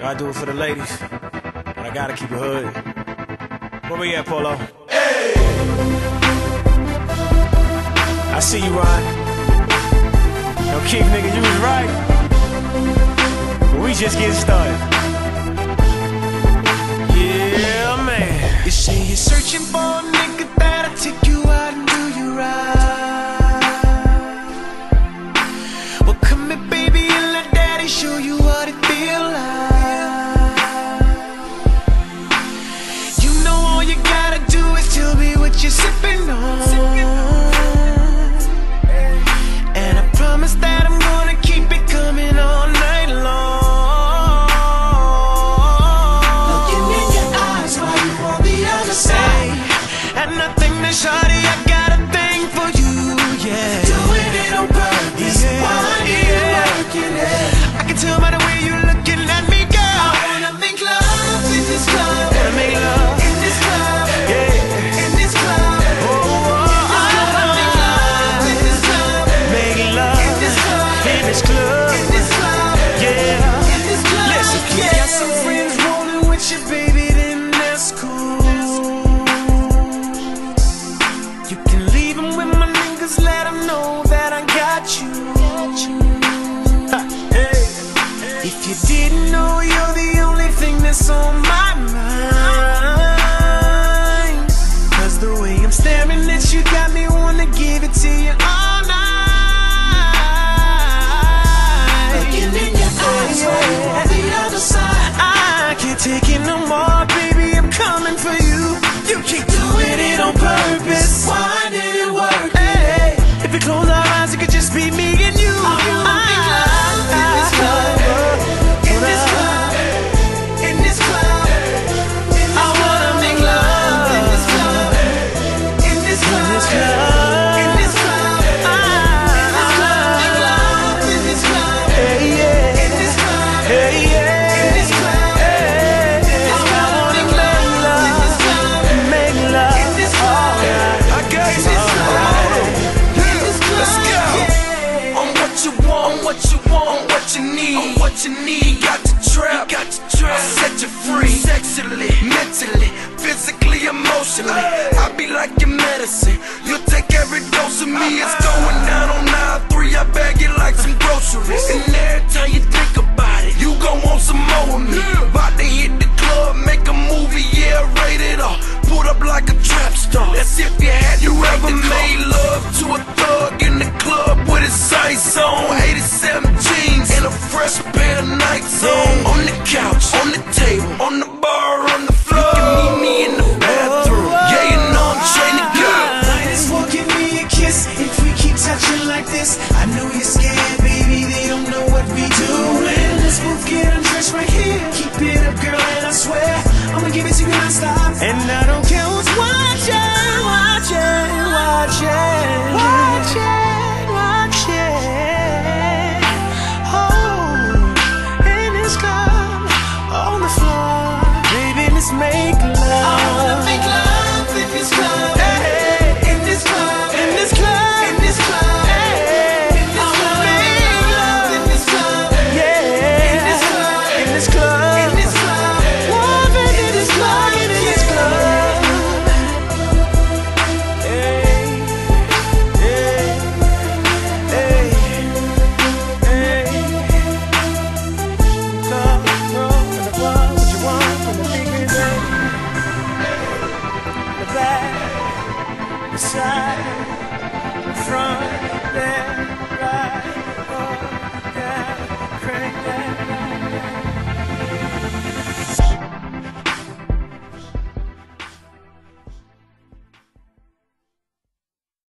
Gotta do it for the ladies, but I gotta keep it hood. Where we at, Polo? Hey! I see you, Ron. Yo, Keith, nigga, you was right. But we just getting started. Yeah, man. You say you're searching for a nigga that'll take you out and do you right. Well, come here, baby, and let daddy show you what it feel like. You know all you gotta do is tell me what you're sipping on. And I promise that I'm gonna keep it coming all night long. Looking in your eyes while you on the other side. And I think that shawty, I got a thing for you, yeah. Doing it on purpose, why you working it? I can tell by the way you looking at me, girl. I wanna make love in this club. Wanna make love in this club, yeah. in this club. Oh, I wanna make love in this club. make love In this club, in this club, in this club, yeah. in this club. Listen, If you got some friends rolling with you, baby, then that's cool. You can leave them with my niggas, let them know that I got you. Ha, hey. If you didn't know, you're the only thing that's on my mind. Cause the way I'm staring at you got me wanna give it to you all night. Looking in your eyes while you on the other side. I can't take it no more, baby, I'm coming for you. You keep doing it on purpose, why did it work? Hey, if we close our eyes, it could just be me and you. I wanna make love in this club, in this club, in this club. I wanna make love in this club, in this club, in this club, in this club. Make love in this club, Hey, yeah. in this club, Hey, yeah. in this club. I wanna make love in this club, Make love. in this club, I got in this club, in this club. Let's go. Yeah. On what you want, what you want, on what you need, on what you need. Got the trap, got the trap. I'll set you free, sexually, mentally, physically, emotionally. I be like your medicine. You take every dose of me. It's going down on 9-3. I bag it like some groceries. And every time you think about it, you gon' want some more of me. About to hit the club, make a movie, yeah, rated R. Put up like a trap star. That's if you ever made love to a thug in the club with his sights on. 87 jeans and a fresh pair of Nikes on. On the couch, on the table, on the bar, on the floor. You can meet me in the bathroom. Yeah, you know I'm trained to go. Might as well give me a kiss if we keep touching like this. I know you're scared, baby, they don't know what we doing. Let's both get undressed right here. Keep it up, girl, and I swear I'ma give it to you non-stop. And I don't